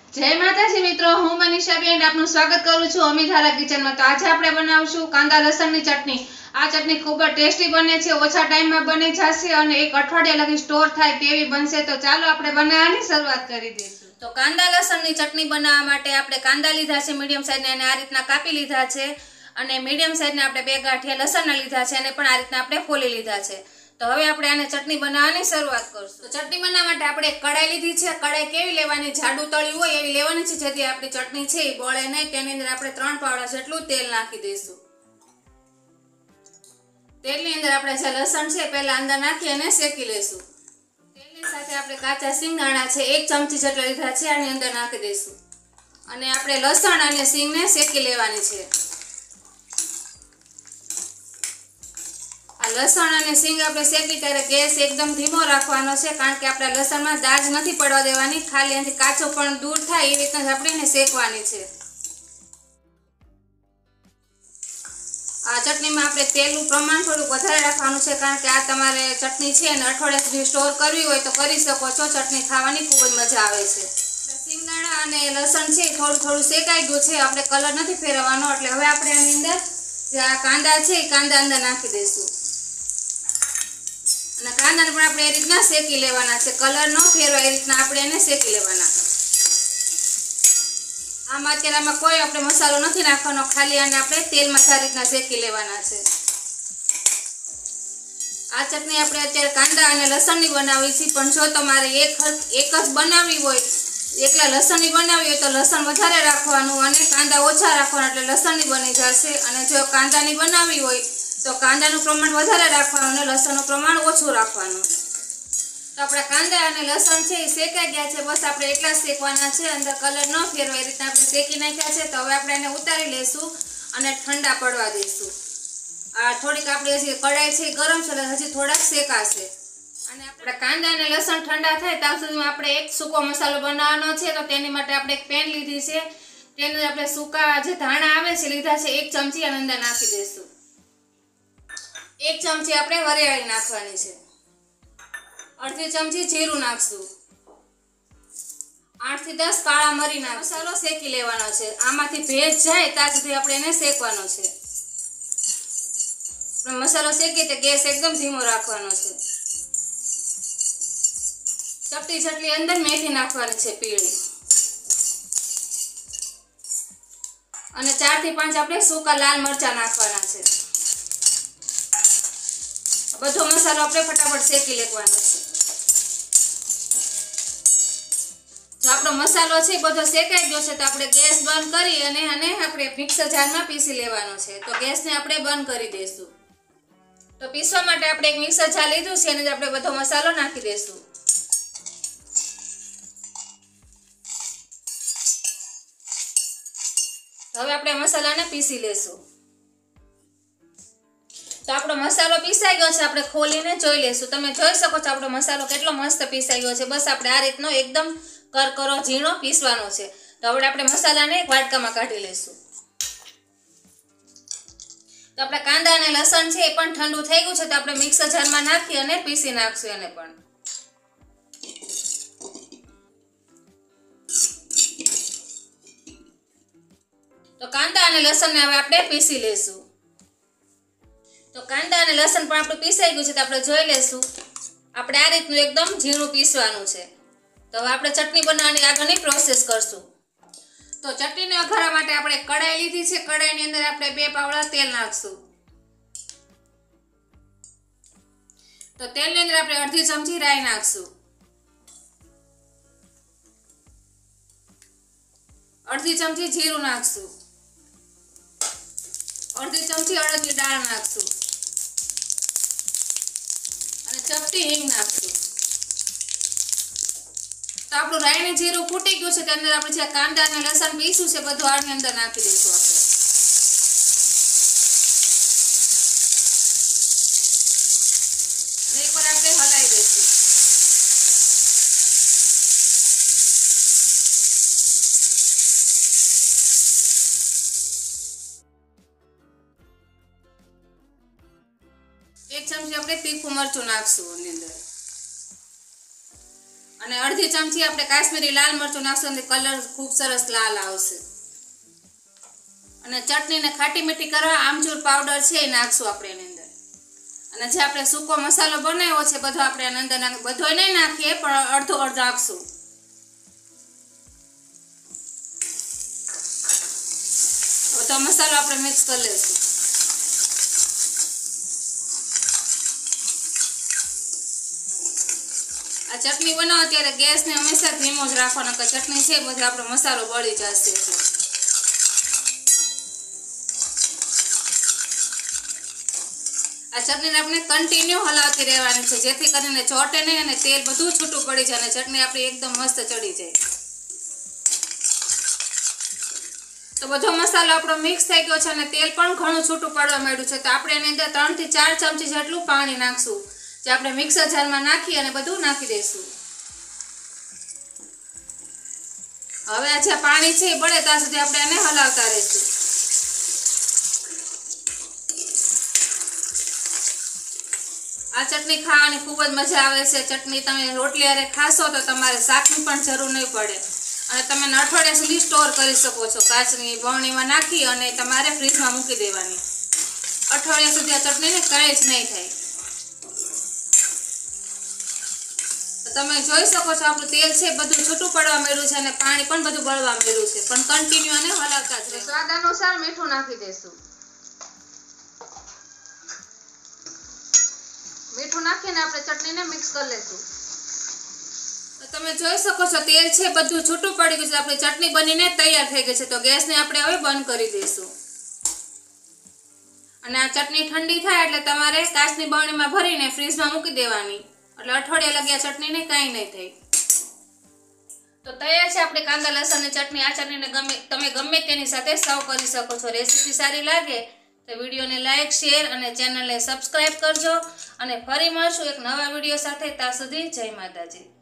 जय माताजी मित्रों, हूँ मनीषाबेन आपનું સ્વાગત કરું છું અમિધારા કિચનમાં। તો આજે આપણે બનાવશું કાંદા લસણની ચટણી। આ ચટણી ખૂબ જ ટેસ્ટી બને છે, ઓછા ટાઈમમાં બની જશે અને એક અઠવાડિયા લગી સ્ટોર થાય તેવી બનશે। તો ચાલો આપણે બનાવવાની શરૂઆત કરી દઈશું। તો કાંદા લસણની ચટણી બનાવવા માટે આપણે કાંદા લીધા છે મીડિયમ સાઈઝના, અને આ રીતના કાપી લીધા છે, અને મીડિયમ સાઈઝના આપણે 2 ગાંઠિયા લસણના લીધા છે, અને પણ આ રીતના આપણે ફોલી લીધા છે। તો હવે આપણે આને ચટણી બનાવવાની શરૂઆત કરશું। તો ચટણી બનાવવા માટે આપણે કડાઈ લીધી છે। કડાઈ કેવી લેવાની? જાડું તળિયું હોય એવી લેવાની છે, જેથી આપણી ચટણી છે એ બળે નહીં। તેની અંદર આપણે 3 પાવડા જેટલું તેલ નાખી દઈશું। તેલની અંદર આપણે જે લસણ છે પહેલા અંદર નાખી અને શેકી લઈશું। તેલની સાથે આપણે કાચા સિંગદાણા છે 1 ચમચી જેટલા લીધા છે, આની અંદર નાખી દઈશું, અને આપણે લસણ અને સિંગને શેકી લેવાની છે। લસણ અને સિંગ આપણે શેકી ત્યારે ગેસ એકદમ ધીમો રાખવાનો છે, કારણ કે આપણે લસણમાં દાજ નથી પડવા દેવાની, ખાલી એનાથી કાચો પણ દૂર થાય એ રીતના જ આપણે એને શેકવાની છે। આ ચટણીમાં આપણે તેલનું પ્રમાણ થોડુંક વધારે રાખવાનું છે, કારણ કે આ તમારે ચટણી છે ને અઠવાડિયા સુધી સ્ટોર કરવી હોય તો કરી શકો છો। ચટણી ખાવાની ખૂબ જ મજા આવે છે। સિંગદાણા અને લસણ છે થોડું થોડું શેકાઈ ગયું છે, આપણે કલર નથી ફેરવવાનો। એટલે હવે આપણે આની અંદર જે આ કાંદા છે એ કાંદા અંદર નાખી દઈશું, અને કાંદાને પણ આપણે એ રીતના શેકી લેવાના છે, કલર ન ફેરવાય એ રીતના આપણે એને શેકી લેવાના। આમાં અત્યારે આમાં કોઈ આપણે મસાલો નથી નાખવાનો, ખાલી આને આપણે તેલમાં સારી રીતના શેકી લેવાના છે। આ ચટણી આપણે અત્યારે કાંદા અને લસણની બનાવી છે, પણ જો તમારે એક જ બનાવવી હોય, એકલા લસણની બનાવવી હોય તો લસણ વધારે રાખવાનું અને કાંદા ઓછા રાખવાના, એટલે લસણની બની જશે। અને જો કાંદાની બનાવવી હોય તો કાંદાનું પ્રમાણ વધારે રાખવાનું અને લસણનું પ્રમાણ ઓછું રાખવાનું। તો આપણા કાંદા અને લસણ છે એ શેકાઈ ગયા છે, બસ આપણે એટલા જ શેકવાના છે, અંદર કલર ન ફેરવાય એ રીતના આપણે શેકી નાખ્યા છે। તો હવે આપણે એને ઉતારી લઈશું અને ઠંડા પડવા દઈશું। આ થોડીક આપણે હજી કડાઈ છે ગરમ છે, એટલે હજી થોડાક શેકાશે, અને આપણે કાંદા અને લસણ ઠંડા થાય ત્યાં સુધીમાં આપણે એક સૂકો મસાલો બનાવવાનો છે। તો તેની માટે આપણે એક પેન લીધી છે, તેની અંદર આપણે સૂકા જે ધાણા આવે છે લીધા છે 1 ચમચી, આની અંદર નાખી દઈશું। 1 ચમચી આપણે વરિયાળી નાખવાની છે, અડધી ચમચી જીરું નાખશું, 8 થી 10 કાળા મરી નાખ મસાલો શેકી લેવાનો છે। આમાંથી ભેજ જાય ત્યાં સુધી આપણે એને શેકવાનો છે। મસાલો શેકી તે ગેસ એકદમ ધીમો રાખવાનો છે। ચપટી જેટલી અંદર મેથી નાખવાની છે પીળી, અને 4 થી 5 આપણે સૂકા લાલ મરચા નાખવાના છે। બધો મસાલો આપણે ફટાફટ શેકી લેવાનો છે। જો આપણો મસાલો છે બધો શેકાઈ ગયો છે, તો આપણે ગેસ બંધ કરી અને આપણે મિક્સર જારમાં પીસી લેવાનો છે। તો ગેસને આપણે બંધ કરી દઈશું। તો પીસવા માટે આપણે એક મિક્સર જાર લીધું છે, એની અંદર આપણે બધો મસાલો નાખી દઈશું। હવે આપણે મસાલાને પીસી લેશું। તો આપણો મસાલો પીસાઈ ગયો છે, આપણે ખોલીને જોઈ લેશું। તમે જોઈ શકો છો આપણો મસાલો કેટલો મસ્ત પીસાઈ ગયો છે। બસ આપણે આ રીતનો એકદમ કરકરો ઝીણો પીસવાનો છે। તો હવે આપણે મસાલાને એક વાટકામાં કાઢી લઈશું। તો આપણે કાંદા અને લસણ છે એ પણ ઠંડુ થઈ ગયું છે, તો આપણે મિક્સર જારમાં નાખી અને પીસી નાખશું એને પણ। તો કાંદા અને લસણને હવે આપણે પીસી લઈશું। તો કાંદા અને લસણ પણ આપણું પીસાઈ ગયું છે, તો આપણે જોઈ લેશું। આપણે આ રીતનું એકદમ ઝીણું પીસવાનું છે। તો હવે આપણે ચટણી બનાવવાની આગળની પ્રોસેસ કરશું। તો ચટણીને વઘારવા માટે આપણે કડાઈ લીધી છે, કડાઈની અંદર આપણે 2 પાવડા તેલ નાખશું। તો તેલની અંદર આપણે અડધી ચમચી રાઈ નાખશું, અડધી ચમચી જીરું નાખશું, અડધી ચમચી અડદની દાળ નાખશું, અને ચપટી હિંગ નાખશું। તો આપણું રાઈ ને જીરું ફૂટી ગયું છે, તેની અંદર આપણે જે કાંદા અને લસણ પીસ્યું છે બધું આની અંદર નાખી દઈશું આપણે। એકવાર આપણે હલાવી દઈશું। એક ચમચી આપણે તીખું મરચું નાખશું એની અંદર, અને અડધી ચમચી આપણે કાશ્મીરી લાલ મરચું નાખશું એટલે કલર ખૂબ સરસ લાલ આવશે. અને ચટણીને ખાટી મીઠી કરવા આમચૂર પાવડર છે એ નાખશું આપણે એની અંદર. અને જે આપણે સૂકો મસાલો બનાવ્યો છે બધો આપણે એની અંદર નાખી, બધો નહીં નાખીએ પણ અડધો નાખશું. બધો મસાલો આપણે મિક્સ કરી લઈશું. આ ચટણી બનાવો ત્યારે ગેસને હંમેશા ધીમો જ રાખવાનો, કે ચટણી છે બધો આપણો મસાલો બળી જશે. આ ચટણીને આપણે કન્ટિન્યુ હલાવતી રહેવાની છે, જેથી કરીને ચોટે નહીં અને તેલ બધું છૂટું પડી જાય અને ચટણી આપણી એકદમ મસ્ત ચડી જાય. તો બધો મસાલો આપણો મિક્સ થઈ ગયો છે અને તેલ પણ ઘણું છૂટું પડવા માંડ્યું છે. તો આપણે એની અંદર 3 થી 4 ચમચી જેટલું પાણી નાખશું, જે આપણે મિક્સર જારમાં નાખી અને બધું નાખી દઈશું. હવે આ જે પાણી છે એ બળે ત્યાં સુધી આપણે એને હલાવતા રહીશું. આ ચટણી ખાવાની ખૂબ જ મજા આવે છે. ચટણી તમે રોટલી હારે ખાશો તો તમારે શાકની પણ જરૂર નહીં પડે અને તમે અઠવાડિયા સુધી સ્ટોર કરી શકો છો. કાચની બરણીમાં નાખી અને તમારે ફ્રીજમાં મૂકી દેવાની. અઠવાડિયા સુધી આ ચટણીને કંઈ જ નહીં થાય. તમે જોઈ શકો છો આપણું તેલ છે બધું છૂટું પડવા માંડ્યું છે અને પાણી પણ બધું બળવા માંડ્યું છે, પણ કન્ટિન્યુ અને હલાવતા જ રહેવું. સ્વાદ અનુસાર મીઠું નાખી દેશું. મીઠું નાખીને આપણે ચટણીને મિક્સ કરી લઈશું. તમે જોઈ શકો છો તેલ છે બધું છૂટું પડી ગયું છે. આપણી ચટણી બનીને તૈયાર થઈ ગઈ છે. તો ગેસને આપણે હવે બંધ કરી દઈશું. અને આ ચટણી ઠંડી થાય એટલે તમારે કાચની બરણીમાં ભરીને ફ્રીજમાં મૂકી દેવાની, એટલે અઠવાડિયા લગી આ ચટણીને કંઈ નહીં થાય. તો તૈયાર છે આપણી કાંદા લસણની ચટણી. આ ચટણીને તમે ગમે તેની સાથે સર્વ કરી શકો છો. રેસીપી સારી લાગે તો વિડીયોને લાઈક, શેર અને ચેનલને સબસ્ક્રાઈબ કરજો. અને ફરી મળશું એક નવા વિડીયો સાથે. ત્યાં સુધી જય માતાજી.